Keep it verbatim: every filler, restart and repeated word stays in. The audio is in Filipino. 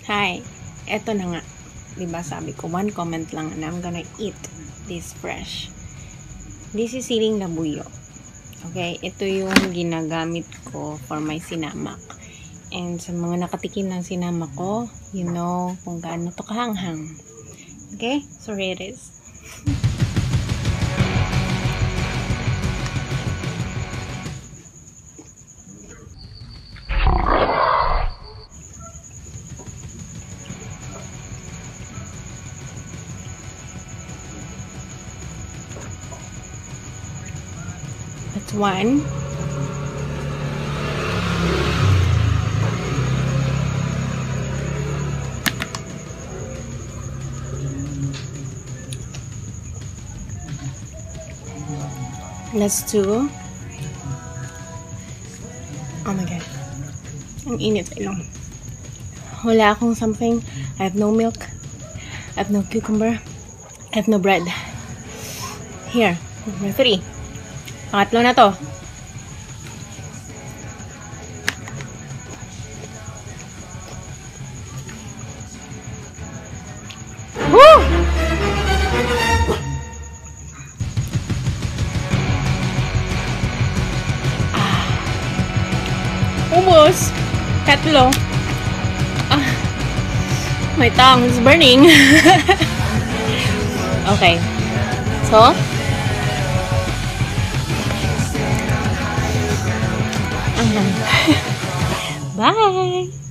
Hi, eto na nga. Diba sabi ko, one comment lang and I'm gonna eat this fresh. This is siling labuyo. Okay, ito yung ginagamit ko for my sinamak. And sa mga nakatikim ng sinamak ko, you know kung gaano to kahanghang. Okay, so here it is. That's one. That's two. Oh my god. Ang init sa ilong. Wala akong something. I have no milk. I have no cucumber. I have no bread. Here. Number three. Pangatlo na to. Woo! Ah. Ubos. Tatlo. Ah. My tongue is burning. Okay. So, bye!